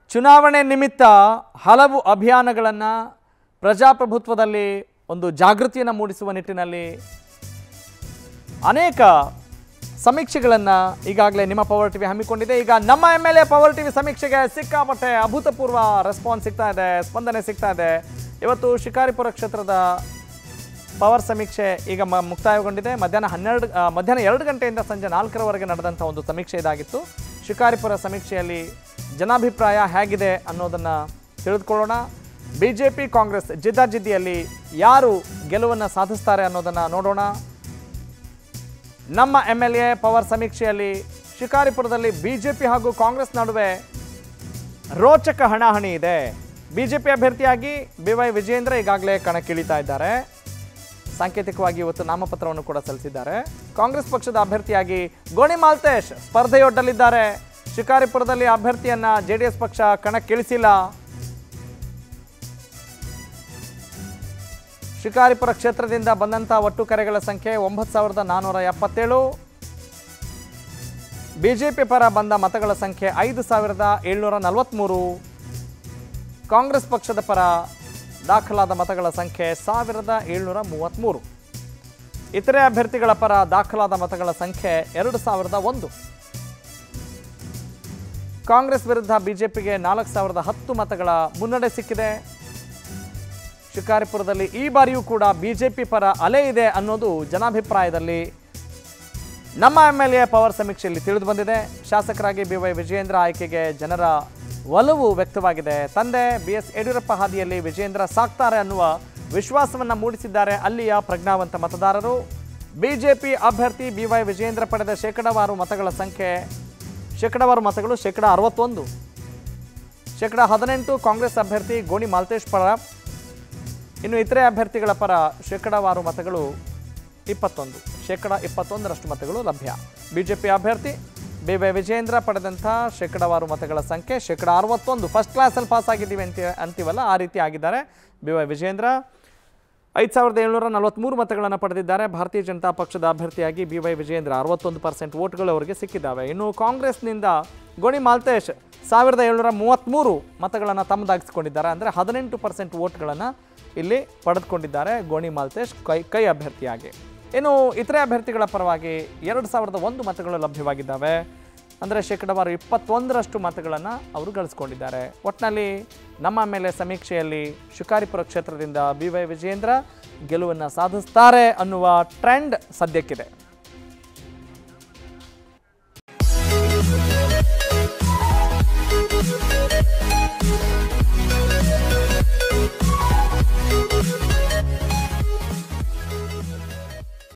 ಚುನಾವಣೆ ನಿಮಿತ್ತ ಹಲವು ಅಭಿಯಾನಗಳನ್ನು ಪ್ರಜಾಪ್ರಭುತ್ವದಲ್ಲಿ ಒಂದು ಜಾಗೃತಿಯನ್ನು ಮೂಡಿಸುವ ನಿಟ್ಟಿನಲ್ಲಿ ಅನೇಕ ಸಮೀಕ್ಷೆಗಳನ್ನು ಈಗಾಗಲೇ ನಿಮ್ಮ ಪವರ್ ಟಿವಿ ಹಮ್ಮಿಕೊಂಡಿದೆ. ಈಗ ನಮ್ಮ MLA ಪವರ್ ಟಿವಿ ಸಮೀಕ್ಷೆಗೆ ಸಿಕ್ಕಾಪಟ್ಟೆ ಅಭೂತಪೂರ್ವ ರೆಸ್ಪಾನ್ಸ್ ಸಿಗ್ತಾ ಇದೆ, ಸ್ಪಂದನೆ ಸಿಗ್ತಾ ಇದೆ. ಇವತ್ತು ಶಿಕಾರಿಪುರ ಕ್ಷೇತ್ರದ ಪವರ್ ಸಮೀಕ್ಷೆ ಈಗ ಮುಕ್ತಾಯಗೊಂಡಿದೆ. ಮಧ್ಯಾಹ್ನ 2 ಗಂಟೆಯಿಂದ ಸಂಜೆ 4ರವರೆಗೆ ನಡೆದಂಥ ಒಂದು ಸಮೀಕ್ಷೆ ಇದಾಗಿತ್ತು. ಶಿಕಾರಿಪುರ ಸಮೀಕ್ಷೆಯಲ್ಲಿ ಜನಾಭಿಪ್ರಾಯ ಹೇಗಿದೆ ಅನ್ನೋದನ್ನು ತಿಳಿದುಕೊಳ್ಳೋಣ. BJP ಕಾಂಗ್ರೆಸ್ ಜಿದ್ದಾಜಿದ್ದಿಯಲ್ಲಿ ಯಾರು ಗೆಲುವನ್ನು ಸಾಧಿಸ್ತಾರೆ ಅನ್ನೋದನ್ನು ನೋಡೋಣ. ನಮ್ಮ MLA ಪವರ್ ಸಮೀಕ್ಷೆಯಲ್ಲಿ ಶಿಕಾರಿಪುರದಲ್ಲಿ BJP ಹಾಗೂ ಕಾಂಗ್ರೆಸ್ ನಡುವೆ ರೋಚಕ ಹಣಾಹಣಿ ಇದೆ. BJP ಅಭ್ಯರ್ಥಿಯಾಗಿ BY ವಿಜೇಂದ್ರ ಈಗಾಗಲೇ ಕಣಕ್ಕಿಳಿತಾ ಇದ್ದಾರೆ. ಸಾಂಕೇತಿಕವಾಗಿ ಇವತ್ತು ನಾಮಪತ್ರವನ್ನು ಕೂಡ ಸಲ್ಲಿಸಿದ್ದಾರೆ. ಕಾಂಗ್ರೆಸ್ ಪಕ್ಷದ ಅಭ್ಯರ್ಥಿಯಾಗಿ ಗೋಣಿ ಮಾಲ್ತೇಶ್ ಸ್ಪರ್ಧೆಯೊಡ್ಡಲಿದ್ದಾರೆ. ಶಿಕಾರಿಪುರದಲ್ಲಿ ಅಭ್ಯರ್ಥಿಯನ್ನ JDS ಪಕ್ಷ ಕಣಕ್ಕಿಳಿಸಿಲ್ಲ. ಶಿಕಾರಿಪುರ ಕ್ಷೇತ್ರದಿಂದ ಬಂದಂಥ ಒಟ್ಟು ಕರೆಗಳ ಸಂಖ್ಯೆ 9477. BJP ಪರ ಬಂದ ಮತಗಳ ಸಂಖ್ಯೆ 5743. ಕಾಂಗ್ರೆಸ್ ಪಕ್ಷದ ಪರ ದಾಖಲಾದ ಮತಗಳ ಸಂಖ್ಯೆ 1733. ಇತರೆ ಅಭ್ಯರ್ಥಿಗಳ ಪರ ದಾಖಲಾದ ಮತಗಳ ಸಂಖ್ಯೆ 2001. ಕಾಂಗ್ರೆಸ್ ವಿರುದ್ಧ BJPಗೆ 4010 ಮತಗಳ ಮುನ್ನಡೆ ಸಿಕ್ಕಿದೆ. ಶಿಕಾರಿಪುರದಲ್ಲಿ ಈ ಬಾರಿಯೂ ಕೂಡ BJP ಪರ ಅಲೆ ಇದೆ ಅನ್ನೋದು ಜನಾಭಿಪ್ರಾಯದಲ್ಲಿ ನಮ್ಮ MLA ಪವರ್ ಸಮೀಕ್ಷೆಯಲ್ಲಿ ತಿಳಿದು ಬಂದಿದೆ. ಶಾಸಕರಾಗಿ BY ವಿಜೇಂದ್ರ ಆಯ್ಕೆಗೆ ಜನರ ಒಲವು ವ್ಯಕ್ತವಾಗಿದೆ. ತಂದೆ BS ಯಡಿಯೂರಪ್ಪ ಹಾದಿಯಲ್ಲಿ ವಿಜೇಂದ್ರ ಸಾಕ್ತಾರೆ ಅನ್ನುವ ವಿಶ್ವಾಸವನ್ನು ಮೂಡಿಸಿದ್ದಾರೆ ಅಲ್ಲಿಯ ಪ್ರಜ್ಞಾವಂತ ಮತದಾರರು. BJP ಅಭ್ಯರ್ಥಿ BY ವಿಜೇಂದ್ರ ಪಡೆದ ಶೇಕಡಾವಾರು ಮತಗಳ ಸಂಖ್ಯೆ ಶೇಕಡಾವಾರು ಮತಗಳು 61. 18% ಕಾಂಗ್ರೆಸ್ ಅಭ್ಯರ್ಥಿ ಗೋಣಿ ಮಾಲ್ತೇಶ್ ಪರ. ಇನ್ನು ಇತರೆ ಅಭ್ಯರ್ಥಿಗಳ ಪರ ಶೇಕಡಾವಾರು ಮತಗಳು 21. 21% ಮತಗಳು ಲಭ್ಯ. BJP ಅಭ್ಯರ್ಥಿ BY ವಿಜೇಂದ್ರ ಪಡೆದಂಥ ಶೇಕಡಾವಾರು ಮತಗಳ ಸಂಖ್ಯೆ 61. ಫಸ್ಟ್ ಕ್ಲಾಸಲ್ಲಿ ಪಾಸ್ ಆಗಿದ್ದೀವಿ ಅಂತೀವಲ್ಲ, ಆ ರೀತಿ ಆಗಿದ್ದಾರೆ. BY ವಿಜೇಂದ್ರ 5743 ಮತಗಳನ್ನು ಪಡೆದಿದ್ದಾರೆ. ಭಾರತೀಯ ಜನತಾ ಪಕ್ಷದ ಅಭ್ಯರ್ಥಿಯಾಗಿ BY ವಿಜೇಂದ್ರ 61% ವೋಟ್ಗಳು ಅವರಿಗೆ ಸಿಕ್ಕಿದ್ದಾವೆ. ಇನ್ನು ಕಾಂಗ್ರೆಸ್ನಿಂದ ಗೋಣಿ ಮಾಲ್ತೇಶ್ 1733 ಮತಗಳನ್ನು ತಮ್ಮದಾಗಿಸಿಕೊಂಡಿದ್ದಾರೆ. ಅಂದರೆ 18% ವೋಟ್ಗಳನ್ನು ಇಲ್ಲಿ ಪಡೆದುಕೊಂಡಿದ್ದಾರೆ ಗೋಣಿ ಮಾಲ್ತೇಶ್ ಕೈ ಅಭ್ಯರ್ಥಿಯಾಗಿ. ಇನ್ನು ಇತರೆ ಅಭ್ಯರ್ಥಿಗಳ ಪರವಾಗಿ 2001 ಮತಗಳು ಲಭ್ಯವಾಗಿದ್ದಾವೆ. ಅಂದರೆ ಶೇಕಡಾವಾರು 21% ಮತಗಳನ್ನು ಅವರು ಗಳಿಸ್ಕೊಂಡಿದ್ದಾರೆ. ಒಟ್ಟಿನಲ್ಲಿ ನಮ್ಮ ಮೇಲೆ ಸಮೀಕ್ಷೆಯಲ್ಲಿ ಶಿಕಾರಿಪುರ ಕ್ಷೇತ್ರದಿಂದ BY ವಿಜೇಂದ್ರ ಗೆಲುವನ್ನು ಸಾಧಿಸ್ತಾರೆ ಅನ್ನುವ ಟ್ರೆಂಡ್ ಸದ್ಯಕ್ಕಿದೆ.